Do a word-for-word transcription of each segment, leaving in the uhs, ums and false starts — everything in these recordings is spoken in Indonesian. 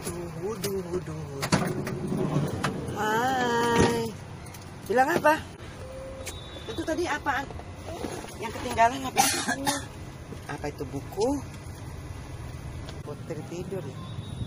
Wudu, wudu, wudu. Hai. Bilang apa? Itu tadi apaan? Yang ketinggalan apa? Apa itu buku? Putri tidur ya?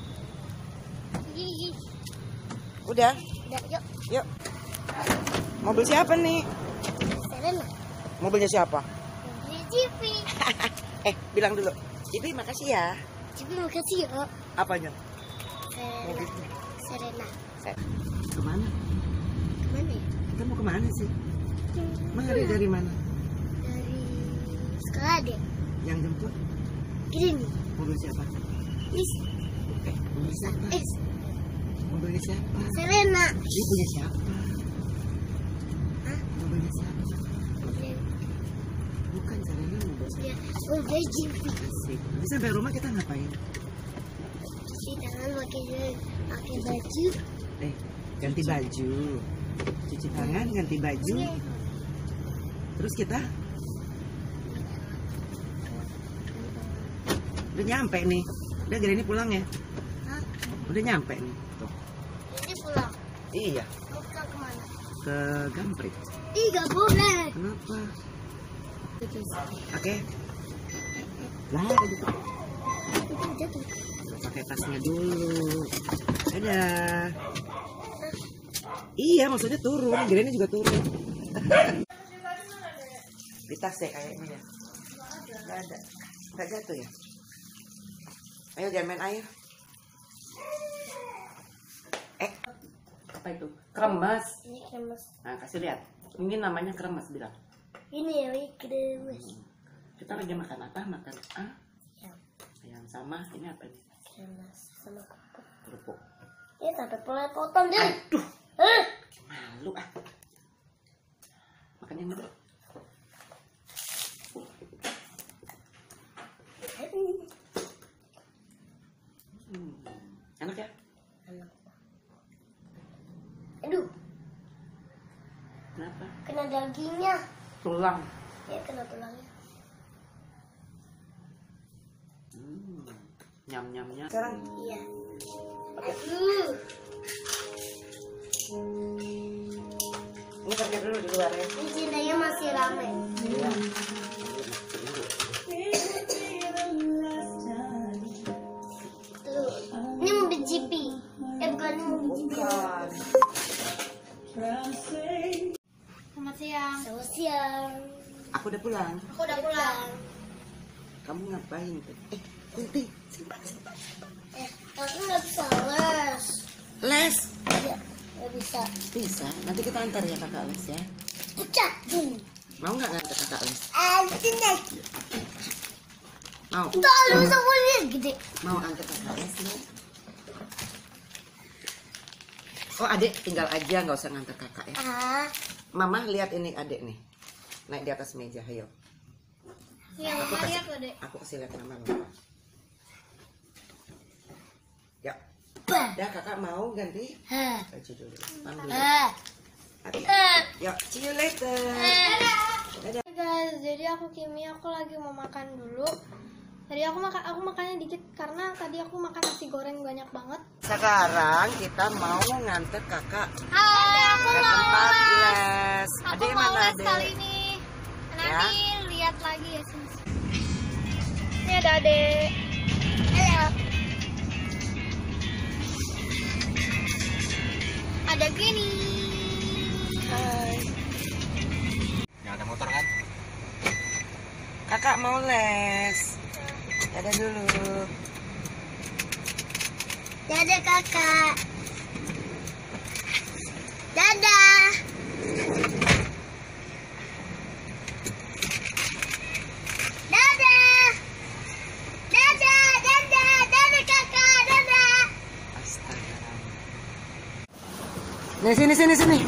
Udah? Udah, yuk. Yuk. Mobil siapa nih? Serena. Mobilnya siapa? Mobil Cipi. Eh, bilang dulu. Cipi makasih ya. Cipi makasih ya. Apanya? Serena. Serena. Kemana? Kemana ya? Kita mau kemana sih? Mari dari mana? Dari sekolah deh. Yang jemput? Gini. Mobil siapa? Is. Eh, mobil siapa? Is. Mobilnya siapa? Serena. Ini punya siapa? Hah? Mobilnya siapa? Mobil. Bukan Serena, mobil siapa? Ya, mobil Cipi. Asik. Nanti sampai rumah kita ngapain? Cuci tangan pakai pakai baju. Eh, ganti baju. Cuci tangan, ganti baju. Terus kita udah nyampe nih. Udah gini pulang ya. Hah? Udah nyampe nih. Tuh. Ini pulang. Iya. Mau pulang kemana? Ke Gamprit. Ih, gak boleh. Kenapa? Oke. Oke. Lah, kayak gitu. Itu jatuh. Pakai tasnya dulu. Dadah. Iya, maksudnya turun. Gini juga turun. Di tas ya kayaknya ya. Nggak ada. Nggak jatuh ya. Ayo jangan main air. Eh, apa itu? Kremes. Ini kremes. Nah, kasih lihat. Ini namanya kremes bilang. Ini ya, ini kremes. Kita lagi makan apa? Makan ah? Ya, Yang sama. Ini apa ini? kremes sama kerupuk. Kerupuk. Ya, sampai mulai potong deh. Aduh, Hah? malu ah. Makan yang dulu. Hmm. Enak ya? Enak. Aduh, Kenapa? kena dagingnya. Tulang. Ya, kena tulangnya. Hmm. Nyam nyam nyam. Sekarang. Iya. Aduh. Ini kerja dulu di luar ya. Ini cintanya masih rame. Iya. Tuh. Ini mobil Cipi. Eh, bukan, ini mobil Cipi. Bukan. Selamat siang. Selamat siang. Aku udah pulang. Aku udah pulang. Kamu ngapain tuh? Eh, Kunti, simpan, simpan. Eh, aku nggak bisa les. Les. Iya, nggak bisa. Bisa. Nanti kita antar ya kakak les ya. Pucat. Mau nggak ngantar kakak les? Anjing. Mau. Tuh, lu bisa boleh gede. Mau antar kakak les ya? Oh, adik tinggal aja, nggak usah ngantar kakak ya. Ah, Mama lihat ini adik nih. Naik di atas meja, ayo. ya, Aku mama kasih, lihat loh, Dek. aku kasih lihat mama. Mama. Ya. Bah. Ya kakak mau ganti Hah. baju dulu. Panggil. Ah. Adik. Ah. Yuk, see you later. Dadah. Hey guys, jadi aku Kimi, aku lagi mau makan dulu. Tadi aku makan, aku makannya dikit karena tadi aku makan nasi goreng banyak banget. Sekarang kita mau nganter kakak Hai, aku ke mau tempat les. les. Aku Adik mau mana les adek? kali ini. Nanti Ya. lihat lagi ya sini. Ini ada adek. Halo. Ada Gini. Hai. Yang ada motor kan? Kakak mau les. Dadah dulu. Dadah kakak. Dadah. Dadah. Dadah, dadah, dadah kakak, dadah. Astaga. Nih sini sini sini.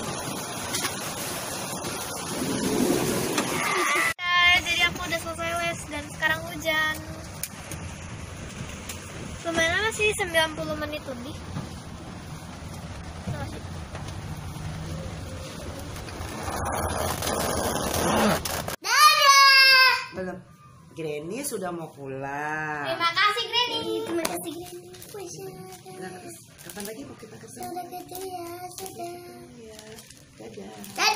Guys, jadi aku udah selesai les dan sekarang hujan. Lumayan lama sih, sembilan puluh menit lebih. Dadah. Belum. Granny sudah mau pulang. Terima kasih Granny. Terima kasih Granny. Nah, terus kapan lagi mau kita kesana? Sudah gitu ya, sudah. Ya, dadah. Dadah.